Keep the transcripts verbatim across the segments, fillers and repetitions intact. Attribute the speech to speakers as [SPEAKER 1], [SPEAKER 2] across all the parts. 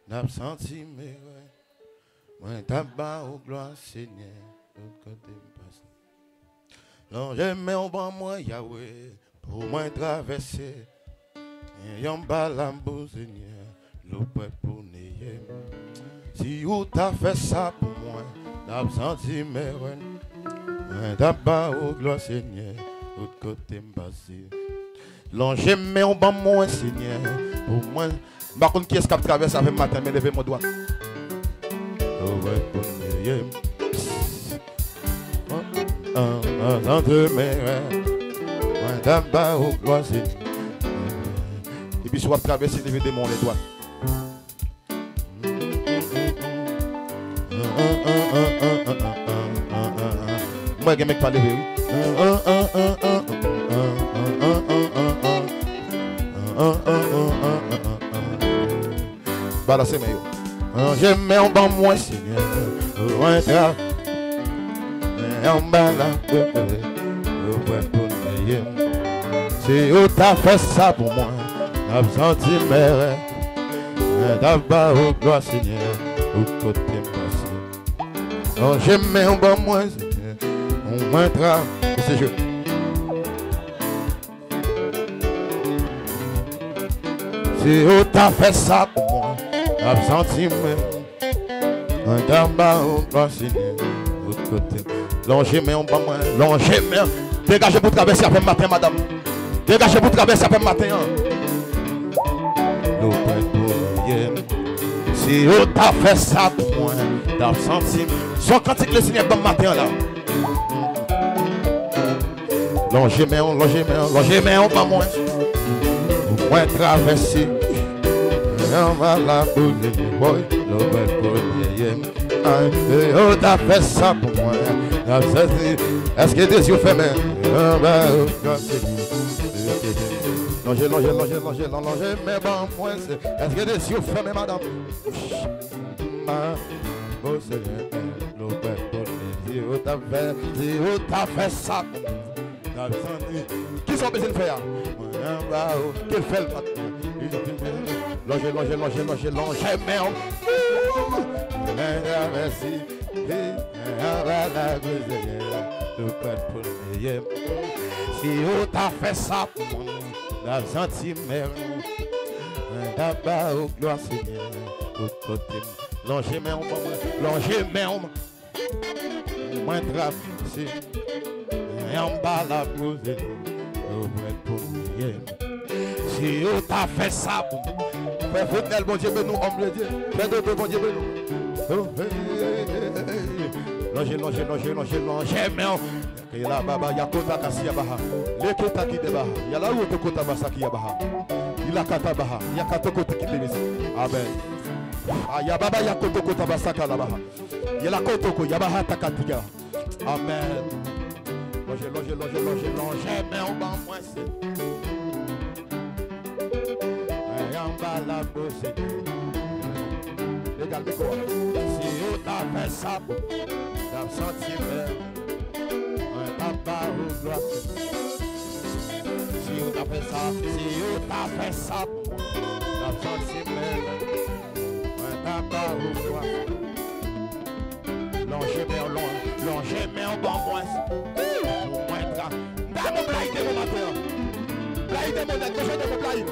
[SPEAKER 1] n'a senti mes moi tabac au gloire Seigneur l'autre côté passe non j'aime au bon moi Yahweh pour moi traverser yon balambo Seigneur l'autre pour nier si ou t'as fait ça pour moi n'a senti mes moi tabac au gloire Seigneur l'autre côté passe non j'aime au bon moi Seigneur pour moi par contre qui est-ce qui traverse avec matin mais levez mon doigt entre mes mains, tabac au gloire, et puis soit traverser les démons les doigts. Moi, je ne pas lever. Bah là, c'est meilleur. J'aime un bon moi, Seigneur. Un tra. Un balade. Si où t'as fait ça pour moi, t'as senti mes rêves. T'as pas au gloire, Seigneur. Au côté passé. Oh, j'aime un bon moi, Seigneur. Un tra. C'est jeu. Si où t'as fait ça pour moi. Absenti un tabac au gloire Seigneur l'autre côté longez mais on va moins longez mais dégagez pour traverser après matin madame dégagez pour traverser après matin l'autre pour si on t'a fait ça pour moi t'as senti son cantique le Seigneur bon matin là longez mais on longez mais on longez mais on va moins au moins traverser on va la boule, boy, le bel policier. Oh, t'as fait ça pour moi. Est-ce que des yeux fermés? Longez, longez, longez, longez, longez, mais bon, moi, est-ce que des yeux fermés, madame? Oh, Seigneur, le bel policier. Oh, t'as fait, oh, t'as fait ça pour moi. Qui sont besoin de faire? Quel fait le matin? Longez, longez, longez, longez, longez, mais on... Merci. Si on t'a fait ça pour moi, t'as senti merde. T'as pas au gloire Seigneur. Longez, mais on... Longez, mais on... Moins traversé. Et en bas la blouse. Si on t'a fait ça pour moi. Frère Foutenel, bon Dieu, nous, homme de Dieu. Frère de bon Dieu, nous. Longez, longez, longez, longez, longez, mais on. Il y a la baba, il y a kota kasi yabaha. Le kota ki debaha. Il y a la route kota basaki yabaha. Il y a kata baha. Il y a kata kota ki demis. Amen. Ah, il y a baba, il y a kota kota basaka la baha. Il y a la kota ko yabaha takatiga. Amen. Longez, longez, longez, longez, longez, mais on va moins c'est. La bosse regarde quoi si on t'a fait ça t'as senti un papa au gloire si on t'a fait ça si on t'a fait ça t'as senti un papa au gloire longez mais on longez mais on bon moins pour moins tra dans mon blague de mon matin blague de mon blague de mon blague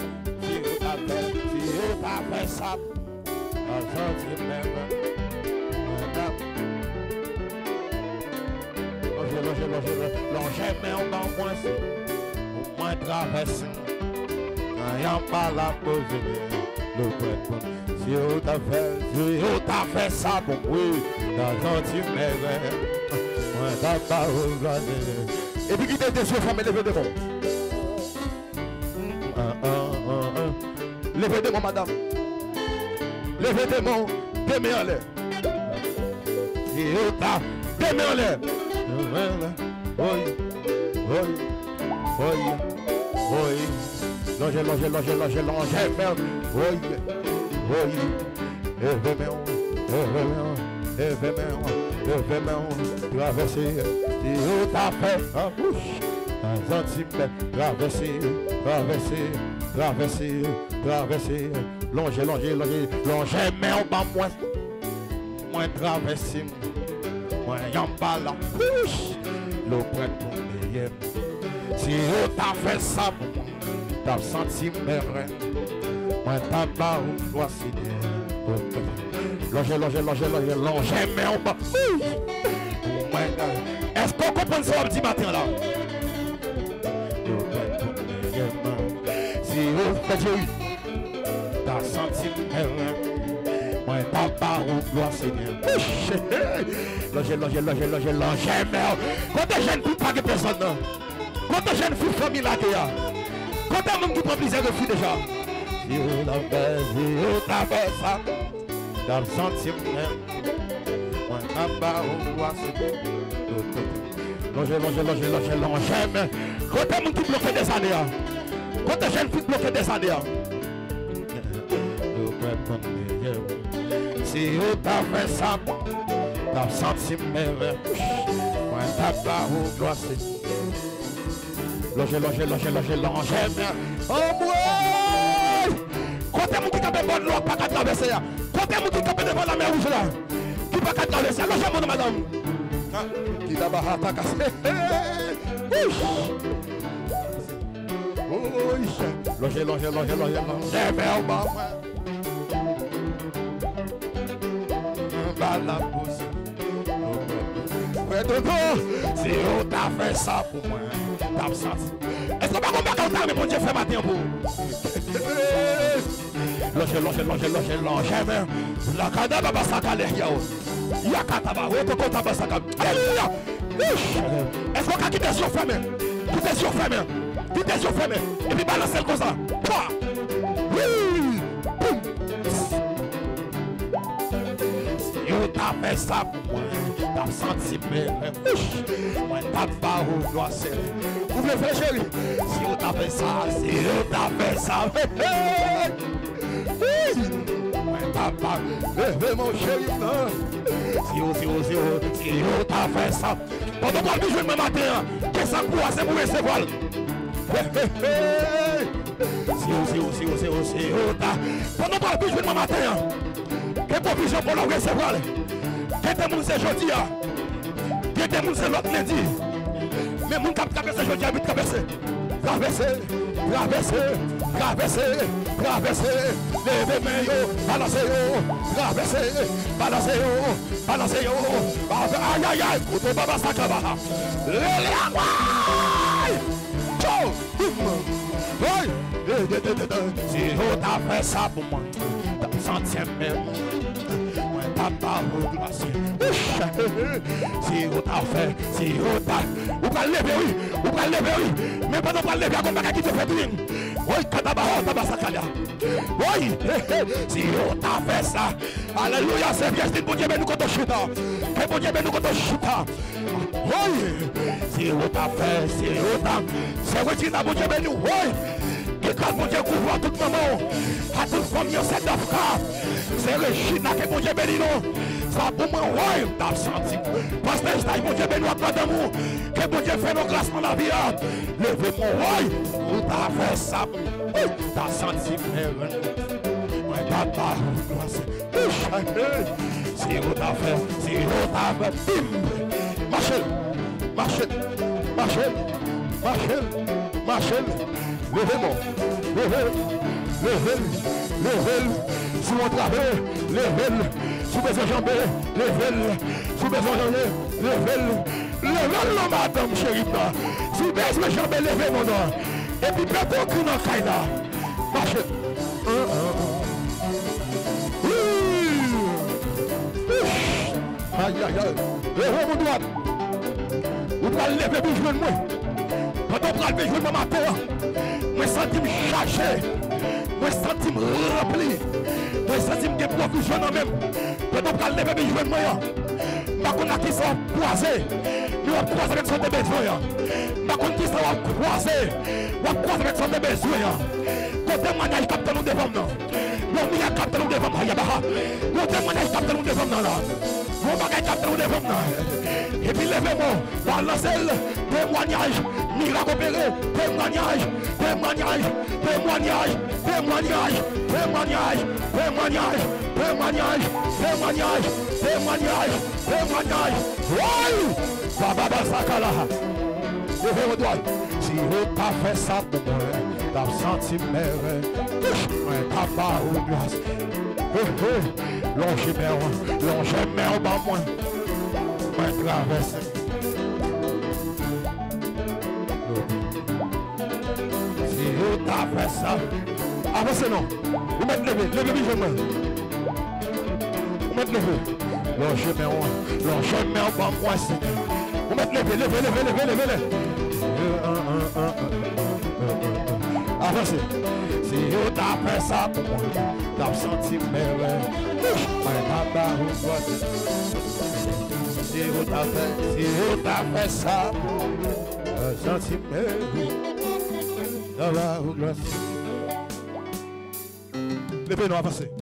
[SPEAKER 1] si on t'a fait ça, on senti même. Longez, longez, longez, longez, mais on va moins au moins traverser. N'ayant pas la pause, le point. Si on t'a fait, si on t'a fait ça, bon oui, t'as senti même. Moi t'as pas regardé. Et puis qui t'es déçu, femme, levez de bon. Levez des mots, madame. Levez des mots. Des mains en l'air. Et autant. Des mains en l'air. Oui. Oui. Oui. Oui. Longez, longez, longez, longez, longez. Oui. Oui. Levez mes mains. Levez mes mains. Levez mes mains. Levez mes mains. Traversez. Et autant fait en bouche. Un centimètre. Traversez. Traversez. Traversez. Traversez, Longer, longer, longer, longer, mais on va moins. Moins traverser. Moins y'en bas la couche. L'eau prête pour meilleur. Si on t'a fait ça pour moi, t'as senti mes reins. Moi t'as pas où doit signer. Longer, longer, longer, longer, longer, mais on va. Est-ce qu'on comprend ça le petit matin là? Si on fait Dieu, t'as senti mes reins. Moi t'as pas où doit signer. Longer, longer, longer, longer, longer, mais quand t'es jeune, plus pas que personne. Quand t'es jeune, fille famille là qu'il y a. Quand t'es un homme qui prend plaisir de fille déjà. Si on a fait, si on a fait ça, t'as senti même. Moi t'as pas où doit signer. Longer, longer, longer, longer, longer, mais quand t'es un homme qui bloque des années. Quand t'es jeune, fille bloque des années. Si on t'a fait ça, t'as senti même. Moi t'as pas où doit signer. Longer, longer, longer, longer, longer, mais oh ouais! Quand t'es mon qui capte bonne l'eau, pas qu'à traverser. Quand t'es mon qui capte devant la mer rouge là, qui pas qu'à traverser. Longer, mon madame. Qui d'abord a ta casse. Longer, longer, longer, longer, longer, mais oh bah ouais. Bah la pousse. Si on t'a fait ça pour moi, t'as senti. Est-ce qu'on va combattre quand t'as, mais mon Dieu fait matin pour longer, longer, longer, longer, longer, mais la cadavre va s'accaler, yao. Yakataba, otokotaba sakab. Alléluia. Est-ce qu'on a quitté sur fermé? Quitter sur fermé. Quitter sur fermé. Et puis balancer comme ça. Oui. Boum. Si on t'a fait ça pour moi, t'as senti mes moi t'as pas où doit ser. Vous voulez faire chérie? Si on t'a fait ça, si on t'a fait ça, moi t'as pas levé mon chéri. Si on, si on, si on, si on t'a fait ça, pendant qu'on a joué le matin, qu'est-ce que ça court, c'est pour recevoir. Si on, si on, si on, si on, si on t'a, pendant qu'on a joué le matin, quelle provision pour le recevoir. Quel monde c'est jeudi? Quel monde c'est l'autre lundi? Mais mon cap traverser jeudi à traverser. Traverser, traverser, traverser, traverser. Levez mes yo, balancez yo, traverser, balancez yo, balancez yo. Aïe aïe aïe, couteau baba sakaba. Lele à moi. Ciao. Si on t'a fait ça pour moi, t'as senti même. Papa, vous glacez. Si vous t'a fait, si vous t'a. Vous pouvez lever, oui. Vous pouvez lever, oui. Mais pendant qu'on lever, on va quitter le fait. Oui, Katabaho, Tabasakalia. Oui, si vous t'a fait ça. Alléluia, c'est bien, c'est bon Dieu, mais nous comptons chuta. Que bon Dieu, mais nous comptons chuta. Oui, si vous t'a fait, si vous t'a. C'est vrai que bon Dieu, mais nous, oui. Que quand mon Dieu couvre à tout moment, à toute famille, c'est d'Afrique. C'est le China que mon Dieu bénit nous. Ça pour moi, ouais, t'as senti. Parce que c'est mon Dieu bénit à toi d'amour. Que mon Dieu fait nos grâces dans la vie. Levez mon ouais, où t'as fait ça. T'as senti, frère. Ouais, papa, si vous t'a fait, si vous t'a fait, bim. Marchez, marchez, marchez, marchez, marchez. Levez-moi, levez, levez, levez, sous mon travail, levez, sous mes jambes, levez, sous mes jambes, levez, levez, madame chérie, sous mes jambes, levez mon nom, et puis bientôt qu'on en caille là, marchez. Aïe, aïe, aïe, levez mon doigt, vous pouvez lever pour jouer de moi. Quand on prend le jouer de ma matin, moi senti me chargé, moi senti me rempli, moi senti me provision en même. Quand on prend le jouer de moi, ma qu'on a qui sont croisés, nous on croise avec son besoin. Ma qu'on qui sont croisés, on croise avec son besoin. Quand on m'a dit capte nous devant nous,
[SPEAKER 2] Mon miracle capte nous devant moi. Mon témoignage capte nous devant moi. Mon bagage capte nous devant moi. Et puis levez-moi. Balancez-le. Témoignage. Miracle opéré. Témoignage. Témoignage. Témoignage. Témoignage. Témoignage. Témoignage. Témoignage. Témoignage. Témoignage. Témoignage. Oui. Baba Sakala. Levez vos doigts. Si vous pas fait ça pour moi, t'as senti mère. Moi, papa ou grâce. Longe mère, longe mère, bah moi. Moi, traverse. Si vous pas fait ça. Avancez non. Vous mettez levé, levez vivement. Vous mettez levé. Longe mère, longe mère, bah moi, Seigneur. Vous mettez levé, levez, levez, levez, levez, levez. Avancez. Si vous t'as fait ça pour moi, t'as senti mes papa ou toi. Si vous t'as fait, si vous t'as fait ça pour moi, t'as senti mes papa ou toi. Levez-nous, avancez.